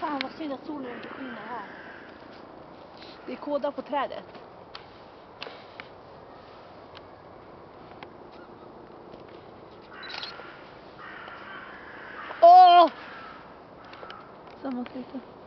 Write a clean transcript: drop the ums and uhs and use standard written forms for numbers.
Fan vad synd att solen inte skiner här. Det är kåda på trädet. Åh! Samma sluta.